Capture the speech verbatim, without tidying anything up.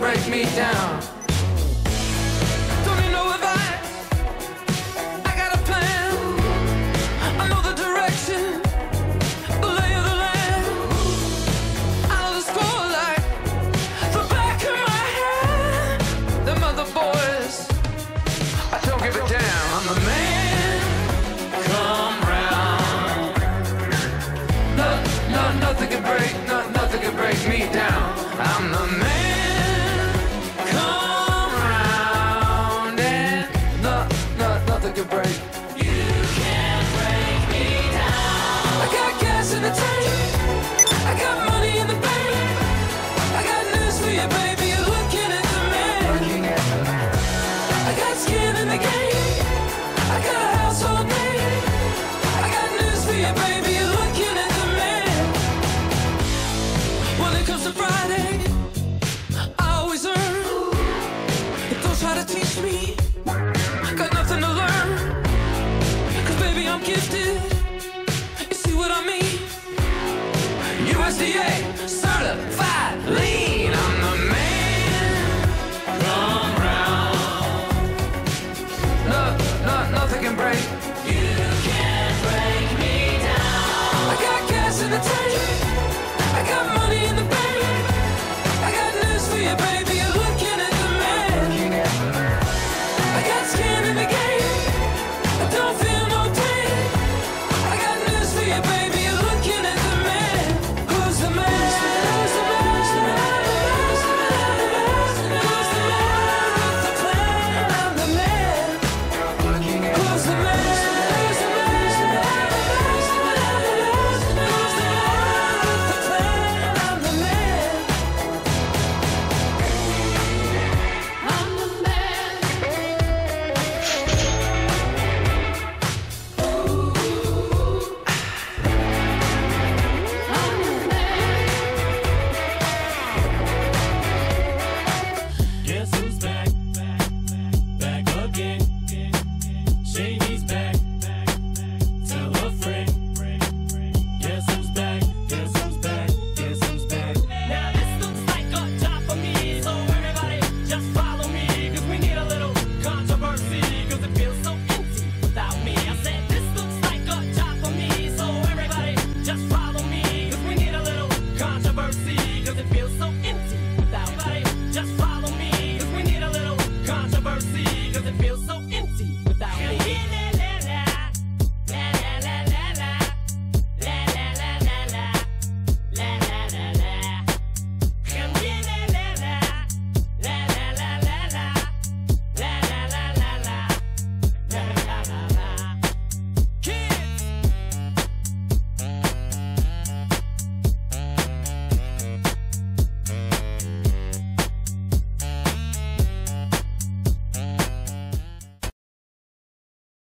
break me down. Don't need no advice, I got a plan. I know the direction, the lay of the land. I know the score like the back of my hand. Them other boys, I don't give a damn. I'm the man, come round. No, no, nothing can break, no, nothing can break me down. I'm the man, come round, and no, no, nothing can break. You can't break me down. I got gas in the tank, I got money in the bank. I got news for you, baby, you're looking at the man. I got skin in the game, I got a household name. I got news for you, baby, you're looking at the man. When it comes to Friday, I always earn. But don't try to teach me, got nothing to learn. Cause baby, I'm gifted, you see what I mean? U S D A certified lean. I'm the man, come round. No, no, nothing can break. You can't break me down. I got gas in the tank, I got money in the bank. I got news for you, baby, you're looking at the man. I got skin in the game, I don't feel no pain. I got news for you, baby, you're looking at the man. Who's the man? Who's the man? Who's the man? Who's the man? Who's the man with the plan? I'm the man. Who's the man? Who's the man? Who's the man? Who's the man with the plan? I'm the man. I'm the man. I'm the man. Guess who's back? Back again. Shady's back. Tell a friend. Guess who's back? Guess who's back? Guess who's back? Now this looks like a job for me, so everybody just follow